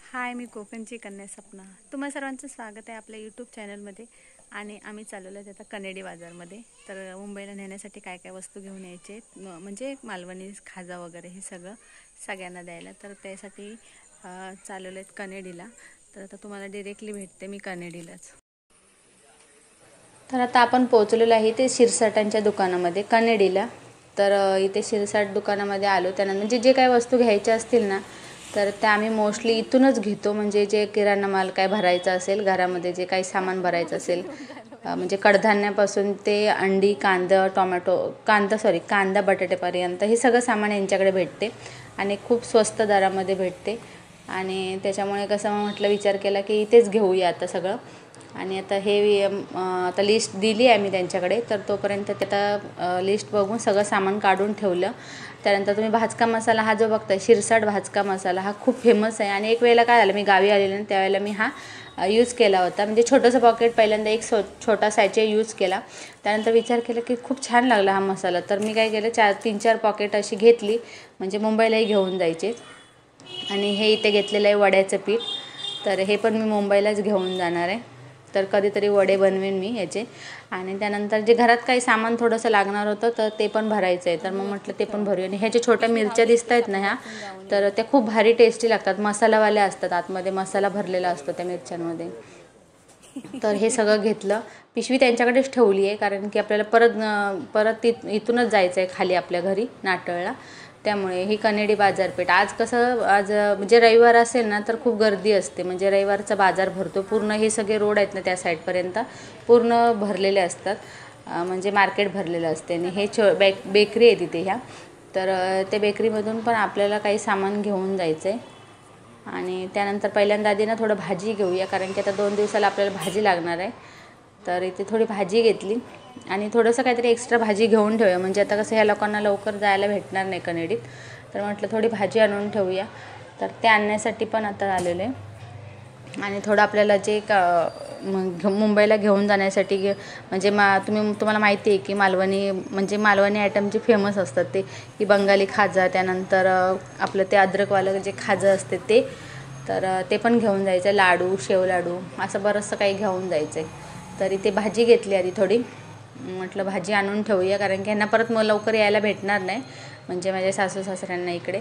हाय, मी कोकणची कन्या सपना. तुम्हा सर्वांचं स्वागत आहे आपल्या यूट्यूब चॅनलमध्ये. आणि आम्ही चालवलो आहे आता कनेडी बाजारमध्ये. तर मुंबईला नेण्यासाठी काय काय वस्तू घेऊन यायचे, म्हणजे मालवणी खाजा वगैरे हे सगळं सगळ्यांना द्यायला. तर त्यासाठी चालवलं आहेत कनेडीला. तर आता तुम्हाला डिरेक्टली भेटते मी कनेडीलाच. तर आता आपण पोहोचलेलो आहे ते शिरसाटांच्या दुकानामध्ये कनेडीला. तर इथे शिरसाट दुकानामध्ये आलो. त्यानंतर म्हणजे जे काही वस्तू घ्यायच्या असतील ना, तर त्या आम्ही मोस्टली इथूनच घेतो. म्हणजे जे किराणा माल काय भरायचा असेल, घरामध्ये जे काही सामान भरायचं असेल, म्हणजे कडधान्यापासून ते अंडी, कांदा बटाट्यापर्यंत हे सगळं सामान यांच्याकडे भेटते आणि खूप स्वस्त दरामध्ये भेटते. आणि त्याच्यामुळे कसं म्हटलं, विचार केला की इथेच घेऊया आता सगळं. आणि आता हे आता लिस्ट दिली आहे मी त्यांच्याकडे. तर तोपर्यंत ते आता लिस्ट बघून सगळं सामान काढून ठेवलं. त्यानंतर तुम्ही भाजका मसाला हा जो बघताय, शिरसाट भाजका मसाला, हा खूप फेमस आहे. आणि एक वेळेला काय झालं, मी गावी आलेले ना, त्यावेळेला मी हा यूज केला होता. म्हणजे छोटंसं पॉकेट पहिल्यांदा एक छोटा सायचे यूज केला. त्यानंतर विचार केला की खूप छान लागला हा मसाला. तर मी काय केलं, 3-4 पॉकेट अशी घेतली, म्हणजे मुंबईलाही घेऊन जायचे. आणि हे इथे घेतलेलं आहे वड्याचं पीठ. तर हे पण मी मुंबईलाच घेऊन जाणार आहे. तर कधीतरी वडे बनवेन मी याचे. आणि त्यानंतर जे घरात काही सामान थोडंसं लागणार होतं, तर ते पण भरायचं आहे. तर मग म्हटलं ते पण भरूया. आणि ह्या ज्या छोट्या मिरच्या दिसत आहेत ना, ह्या तर त्या खूप भारी टेस्टी लागतात. मसालावाल्या असतात, आतमध्ये मसाला भरलेला असतो त्या मिरच्यांमध्ये. तर हे सगळं घेतलं. पिशवी त्यांच्याकडेच ठेवली आहे, कारण की आपल्याला परत इथूनच जायचं आहे खाली आपल्या घरी नाटळला. त्यामुळे ही कनेडी बाजारपेठ आज म्हणजे रविवार असेल ना, तर खूप गर्दी असते. म्हणजे रविवारचा बाजार भरतो पूर्ण. हे सगळे रोड आहेत ना त्या साईडपर्यंत पूर्ण भरलेले असतात, म्हणजे मार्केट भरलेलं असते. आणि हे बेकरी आहे तिथे ह्या. तर त्या बेकरीमधून पण आपल्याला काही सामान घेऊन जायचं आहे. आणि त्यानंतर पहिल्यांदा आधी ना थोडं भाजी घेऊया, कारण की आता 2 दिवसाला आपल्याला भाजी लागणार आहे. तर इथे थोडी भाजी घेतली आणि थोडंसं काहीतरी एक्स्ट्रा भाजी घेऊन ठेवूया. म्हणजे आता कसं ह्या लोकांना लवकर जायला भेटणार नाही कनेडीत. तर म्हटलं थोडी भाजी आणून ठेवूया. तर ते आणण्यासाठी पण आता आलेलं आहे. आणि थोडं आपल्याला जे मुंबईला घेऊन जाण्यासाठी म्हणजे तुम्हाला माहिती आहे की मालवणी आयटम जे फेमस असतात ते की बंगाली खाजा, त्यानंतर आपलं ते अद्रकवालं जे खाजं असते ते. तर ते पण घेऊन जायचं आहे. लाडू, शेव लाडू, असं बरंचसं काही घेऊन जायचं आहे. तर इथे भाजी घेतली आधी थोडी. म्हटलं भाजी आणून ठेवूया, कारण की ह्यांना परत मग लवकर यायला भेटणार नाही, म्हणजे माझ्या सासू सासऱ्यांना इकडे.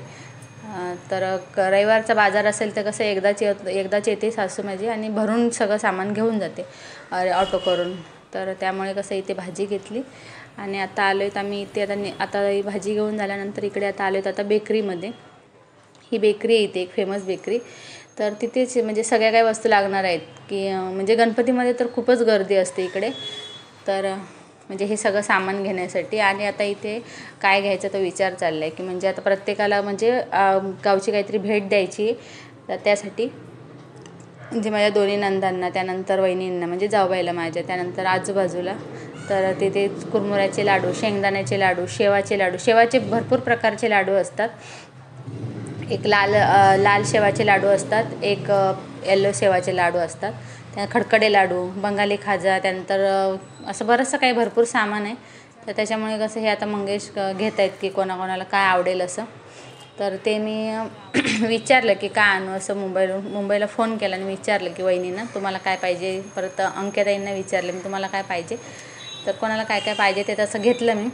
तर रविवारचा बाजार असेल तर कसं एकदाच येते सासू माझी आणि भरून सगळं सामान घेऊन जाते ऑटो करून. तर त्यामुळे कसं इथे भाजी घेतली. आणि आता आलो आहेत आम्ही इथे. आता ही भाजी घेऊन झाल्यानंतर इकडे आता आलो आहेत आता बेकरीमध्ये. ही बेकरी आहे इथे एक फेमस बेकरी. तर तिथेच म्हणजे सगळ्या काही वस्तू लागणार आहेत, की म्हणजे गणपतीमध्ये तर खूपच गर्दी असते इकडे. तर म्हणजे हे सगळं सामान घेण्यासाठी. आणि आता इथे काय घ्यायचं तो विचार चालला आहे, की म्हणजे आता प्रत्येकाला म्हणजे गावची काहीतरी भेट द्यायची. तर त्यासाठी म्हणजे माझ्या दोन्ही नंदांना, त्यानंतर वहिनींना म्हणजे जाऊबाईला माझ्या, त्यानंतर आजूबाजूला. तर तिथे कुरमुऱ्याचे लाडू, शेंगदाण्याचे लाडू, शेवाचे भरपूर प्रकारचे लाडू असतात. एक लाल शेवाचे लाडू असतात, एक येलो शेवाचे लाडू असतात, त्या खडखडे लाडू, बंगाली खाजा, त्यानंतर असं बरंचसं काही भरपूर सामान आहे. तर त्याच्यामुळे कसं हे आता मंगेश घेत आहेत की कोणाकोणाला काय आवडेल असं. तर ते मी विचारलं की काय आणू असं. मुंबईला फोन केला आणि विचारलं की वहिनींना तुम्हाला काय पाहिजे. परत अंकिताईंना विचारलं मी तुम्हाला काय पाहिजे. तर कोणाला काय काय पाहिजे ते तसं घेतलं मी.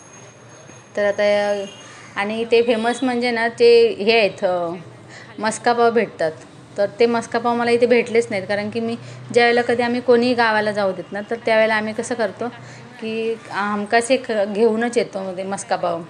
तर आता आणि ते फेमस म्हणजे ना ते हे आहेत, मस्कापाव भेटतात. तर ते मस्कापाव मला इथे भेटलेच नाहीत, कारण की मी ज्यावेळेला कधी आम्ही कोणीही गावाला जाऊ देत ना, तर त्यावेळेला आम्ही कसं करतो की हमखास एक घेऊनच येतो ते मस्कापाव.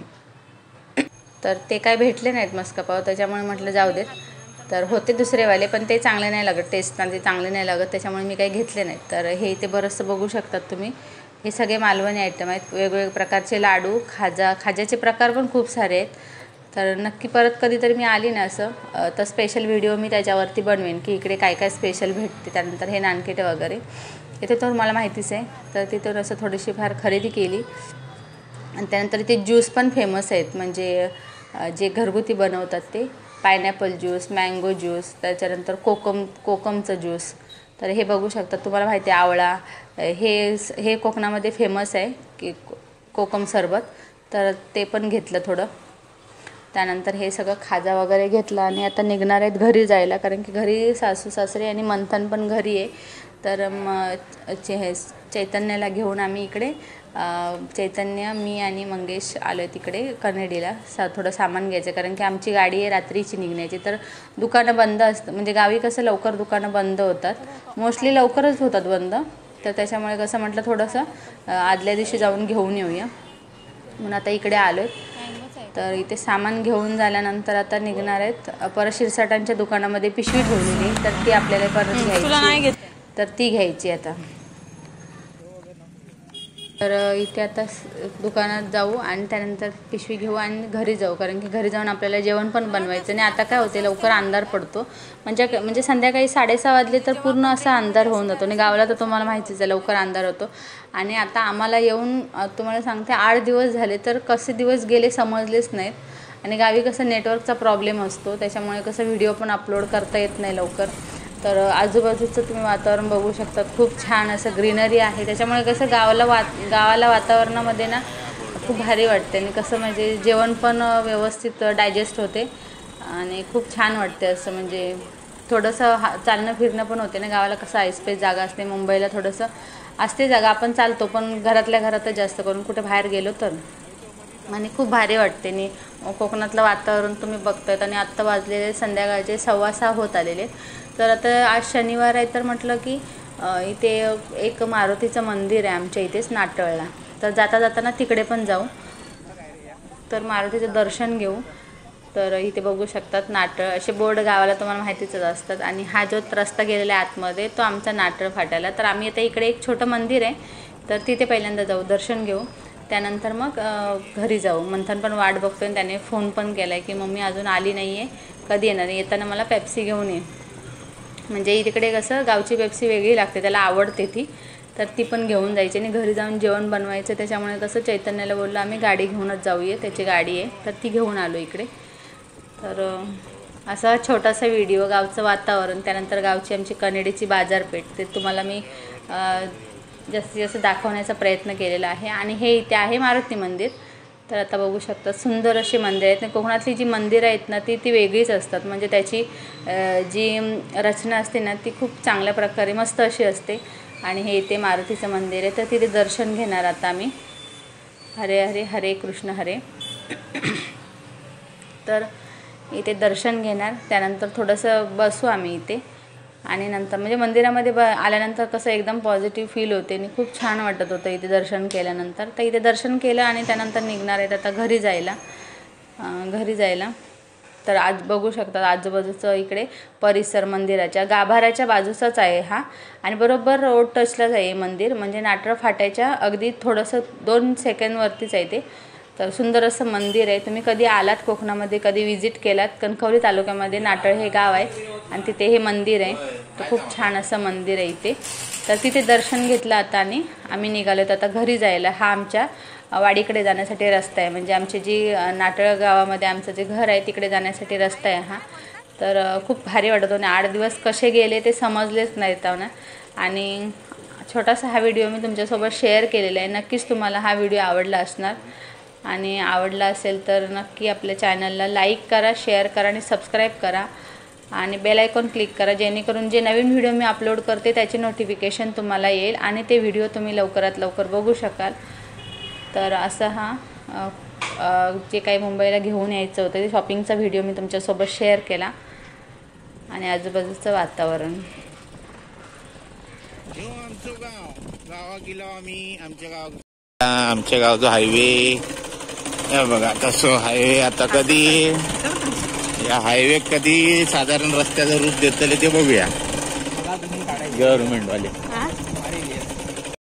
तर ते काय भेटले नाहीत मस्कापाव, त्याच्यामुळे म्हटलं जाऊ देत. तर होते दुसरेवाले, पण ते चांगले नाही लागत, टेस्ट ते चांगले नाही लागत, त्याच्यामुळे मी काही घेतले नाहीत. तर हे इथे बरंचसं बघू शकतात तुम्ही. हे सगळे मालवणी आयटम आहेत, वेगवेगळे प्रकारचे लाडू, खाज्याचे प्रकार पण खूप सारे आहेत. तर नक्की परत कधीतरी मी आली ना असं, तर स्पेशल व्हिडिओ मी त्याच्यावरती बनवेन की इकडे काय काय स्पेशल भेटते. त्यानंतर हे नानकेटे वगैरे इथे तर मला माहितीच आहे. तर तिथून असं थोडीशी फार खरेदी केली. आणि त्यानंतर ते ज्यूस पण फेमस आहेत, म्हणजे जे घरगुती बनवतात ते पायनॅपल ज्यूस, मँगो ज्यूस, त्याच्यानंतर कोकमचं ज्यूस. तर हे बघू शकता, तुम्हाला माहिती आहे आवळा, हे कोकणामध्ये फेमस आहे की कोकम सरबत. तर ते पण घेतलं थोडं. त्यानंतर हे सगळं खाजा वगैरे घेतला आणि आता निघणार आहेत घरी जायला, कारण की घरी सासू सासरे आणि मंथन पण घरी आहे. तर चैतन्याला घेऊन आम्ही इकडे चैतन्य, मी आणि मंगेश आलो आहे तिकडे कनेडीला. थोडं सामान घ्यायचं, कारण की आमची गाडी आहे रात्रीची निघण्याची. तर दुकानं बंद असतं, म्हणजे गावी कसं लवकर दुकानं बंद होतात, मोस्टली लवकरच होतात बंद. तर त्याच्यामुळे कसं म्हटलं थोडंसं आदल्या दिवशी जाऊन घेऊन येऊया म्हणून आता इकडे आलो आहे. तर इथे सामान घेऊन झाल्यानंतर आता निघणार आहेत. परत शिरसाटांच्या दुकानामध्ये पिशवी ठेवलेली, तर ती आपल्याला परत घ्यायची, तर ती घ्यायची आता. तर इथे आता दुकानात जाऊ आणि त्यानंतर पिशवी घेऊ आणि घरी जाऊ, कारण की घरी जाऊन आपल्याला जेवण पण बनवायचं. आणि आता काय होते, लवकर अंधार पडतो, म्हणजे संध्याकाळी 6:30 वाजले तर पूर्ण असा अंधार होऊन जातो. आणि गावाला तर तुम्हाला माहितीच आहे लवकर अंधार होतो. आणि आता आम्हाला येऊन तुम्हाला सांगते 8 दिवस झाले, तर कसे दिवस गेले समजलेच नाहीत. आणि गावी कसं नेटवर्कचा प्रॉब्लेम असतो, त्याच्यामुळे कसं व्हिडिओ पण अपलोड करता येत नाही लवकर. तर आजूबाजूचं तुम्ही वातावरण बघू शकता, खूप छान असं ग्रीनरी आहे. त्याच्यामुळे कसं गावाला वातावरणामध्ये ना खूप भारी वाटते. आणि कसं म्हणजे जेवण पण व्यवस्थित डायजेस्ट होते आणि खूप छान वाटते. असं म्हणजे थोडंसं चालणं फिरणं पण होते ना. गावाला कसं ऐसपेस जागा असते, मुंबईला थोडंसं असते जागा, आपण चालतो पण घरातल्या घरातच जास्त करून, कुठे बाहेर गेलो तर. आणि खूप भारी वाटते. आणि कोकणातलं वातावरण तुम्ही बघतायत. आणि आत्ता वाजलेले संध्याकाळचे 6:15 होत आलेले. तर आता आज शनिवार आहे, तर म्हटलं की इथे एक मारुतीचं मंदिर आहे आमच्या इथेच नाटळला, तर जाताना तिकडे पण जाऊ, तर मारुतीचं दर्शन घेऊ. तर इथे बघू शकतात नाटळ असे बोर्ड गावाला तुम्हाला माहितीच असतात. आणि हा जो रस्ता गेलेला आहे आतमध्ये, तो आमचा नाटळ फाटायला. तर आम्ही आता इकडे एक छोटं मंदिर आहे, तर तिथे पहिल्यांदा जाऊ, दर्शन घेऊ, त्यानंतर मग घरी जाऊ. मंथन पण वाट बघतोय आणि त्याने फोन पण केला आहे की मम्मी अजून आली नाही आहे, कधी येणार. येताना मला पेप्सी घेऊन ये, म्हणजे तिकडे कसं गावची पेप्सी वेगळी लागते, त्याला आवडते ती, तर ती पण घेऊन जायची. आणि घरी जाऊन जेवण बनवायचं. त्याच्यामुळे कसं चैतन्याला बोललो आम्ही गाडी घेऊनच जाऊया, त्याची गाडी आहे, तर ती घेऊन आलो इकडे. तर असा छोटासा व्हिडिओ, गावचं वातावरण, त्यानंतर गावची आमची कनेडीची बाजारपेठ, ते तुम्हाला मी जास्तीत जास्त दाखवण्याचा प्रयत्न केलेला आहे. आणि हे इथे आहे मारुती मंदिर. तर आता बघू शकता सुंदर अशी मंदिर आहेत. कोकणातली जी मंदिरं आहेत ना ती वेगळीच असतात, म्हणजे त्याची जी रचना असते ना ती खूप चांगल्या प्रकारे मस्त अशी असते. आणि हे इथे मारुतीचं मंदिर आहे, तर तिथे दर्शन घेणार आता आम्ही. हरे हरे हरे कृष्ण हरे. तर इथे दर्शन घेणार, त्यानंतर थोडंसं बसू आम्ही इथे. आणि नंतर म्हणजे मंदिरामध्ये आल्यानंतर कसं एकदम पॉझिटिव्ह फील होते आणि खूप छान वाटत होतं इथे दर्शन केल्यानंतर. तर इथे दर्शन केलं आणि त्यानंतर निघणार आहेत आता घरी जायला. तर आज बघू शकता आजूबाजूचं इकडे परिसर मंदिराच्या गाभाऱ्याच्या बाजूचाच आहे हा. आणि बरोबर रोड टचलाच आहे मंदिर, म्हणजे नाटळ फाट्याच्या अगदी थोडंसं 2 सेकंदवरतीच आहे ते. तर सुंदर असं मंदिर आहे. तुम्ही कधी आलात कोकणामध्ये, कधी विजिट केलात, कणकवली तालुक्यामध्ये नाटळ हे गाव आहे आणि तिथे हे मंदिर आहे. तर खूप छान असं मंदिर आहे इथे. तर तिथे दर्शन घेतलं आता आणि आम्ही निघालो आता घरी जायला. हा आमच्या वाडीकडे जाण्यासाठी रस्ता आहे, म्हणजे आमची जी नाटळ गावामध्ये आमचं जे घर आहे तिकडे जाण्यासाठी रस्ता आहे हा. तर खूप भारी वाटत होतं. 8 दिवस कसे गेले ते समजलेच नाहीत ना. आणि छोटासा हा व्हिडिओ मी तुमच्यासोबत शेअर केलेला आहे. नक्कीच तुम्हाला हा व्हिडिओ आवडला असणार. आणि आवडला असेल तर नक्की आपल्या चॅनलला लाईक करा, शेअर करा आणि सबस्क्राईब करा. आणि बेल आयकॉन क्लिक करा, जेणेकरून जे नवीन व्हिडिओ मी अपलोड करते त्याचे नोटिफिकेशन तुम्हाला येईल आणि ते व्हिडिओ तुम्ही लवकरात लवकर बघू शकाल. तर असं हा जे काही मुंबईला घेऊन यायचं होतं ते शॉपिंगचा व्हिडिओ मी तुमच्यासोबत शेअर केला. आणि आजूबाजूचं वातावरण आमच्या गावचा हायवे बघा कसं हायवे. आता कधी या हायवे कधी साधारण रस्त्याचं रूप देतले ते बघूया. गव्हर्नमेंट वाले